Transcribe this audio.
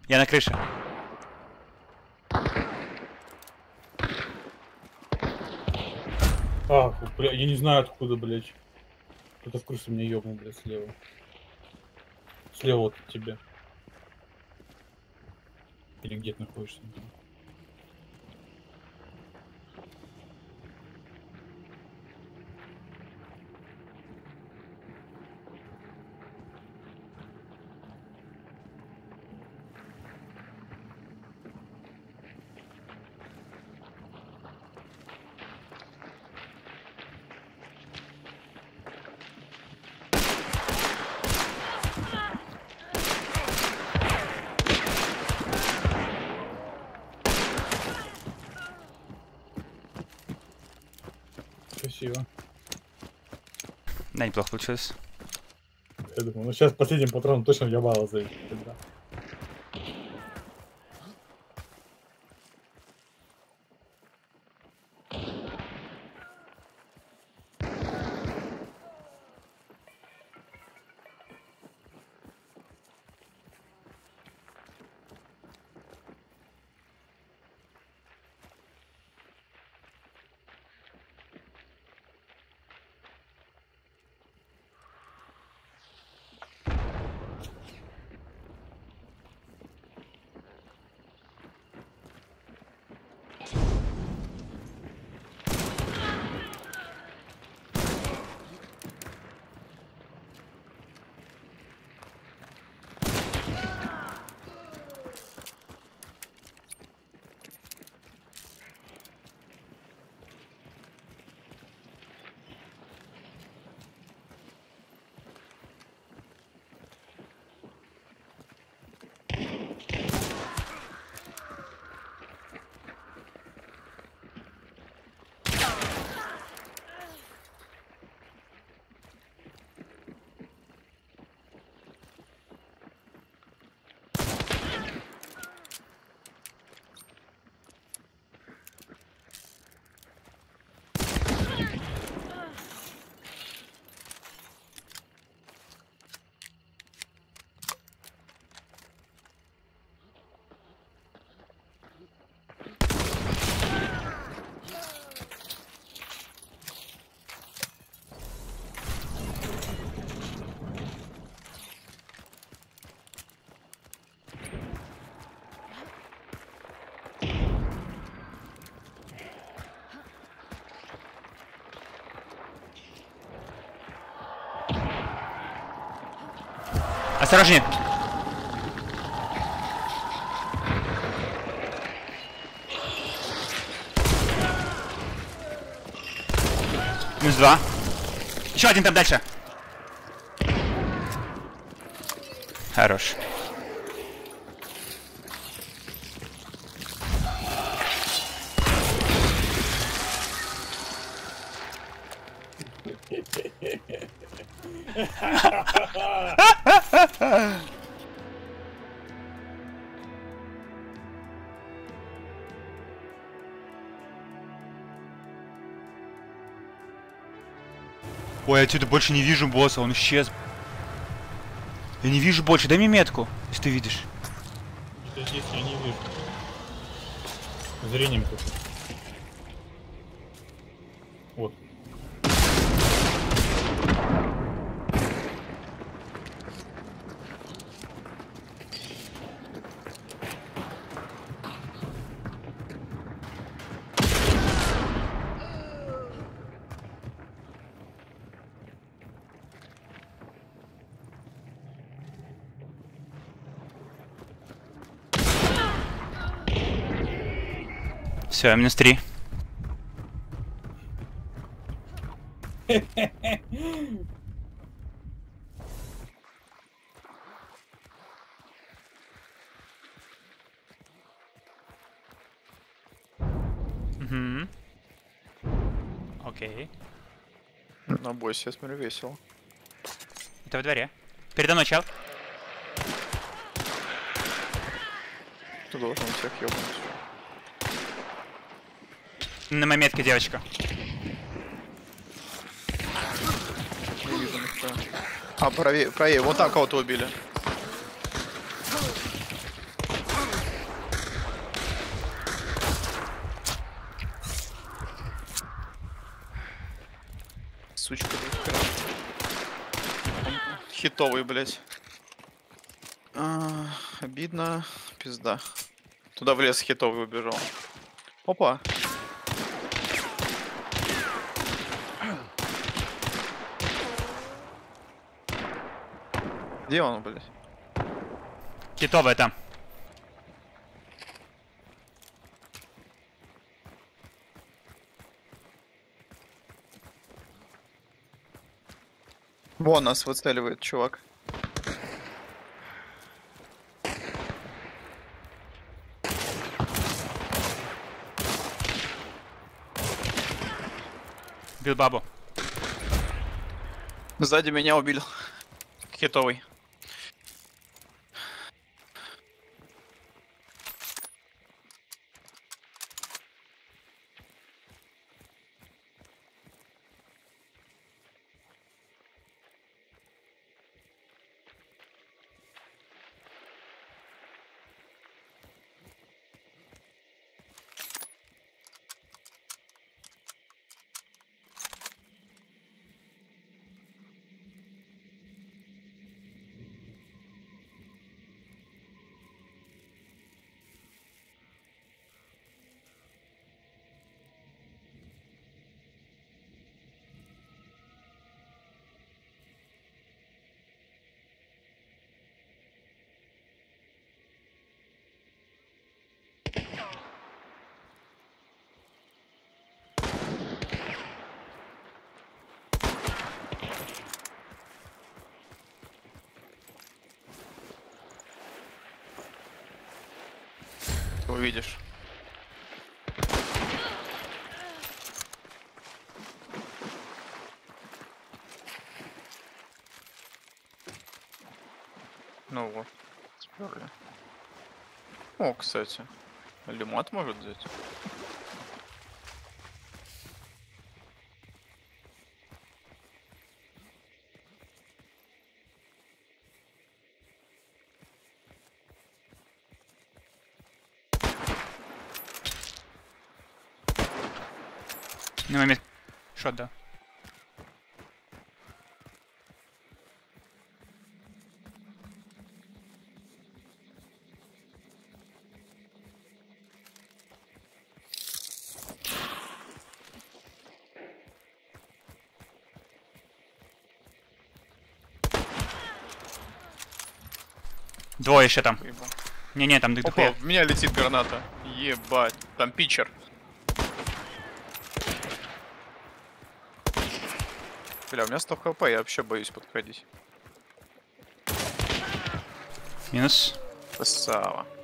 Я на крыше. А, бля, я не знаю откуда, блядь. Кто-то в крысу меня ёбнул, блядь, слева. Слева вот от тебя. Или где ты находишься? Красиво. Да, неплохо получилось. Я думаю, ну сейчас последним патроном точно ебало зайдет. Да. Осторожнее! Минус 2. Еще один там дальше. Хорош. Ой, я отсюда больше не вижу босса, он исчез. Я не вижу больше, дай мне метку, если ты видишь. Что здесь я не вижу. Зрением тут. Вот. Все, минус 3. Угу. Окей. На бойсе, я смотрю, весело. Это во дворе. Передо мной чел. Ты должен всех ёбнуть. На моей метке девочка. Не вижу никто. А, правее, вот там кого-то убили. сучка. Он хитовый, блядь. Обидно. Пизда. Туда в лес хитовый убежал. Опа. Где он, блядь? Китовая там. Вон нас выцеливает, чувак. Бил бабу. Сзади меня убил. Хитовый. Ты увидишь. Ну вот, сперли. О, кстати. Лимат может взять. На момент. Шот, да. Двое еще там. Поебал. Не-не, там Опа, дохуя. в меня летит граната. Ебать. Там питчер. Бля, у меня 100 хп, я вообще боюсь подходить. Минус. Красава.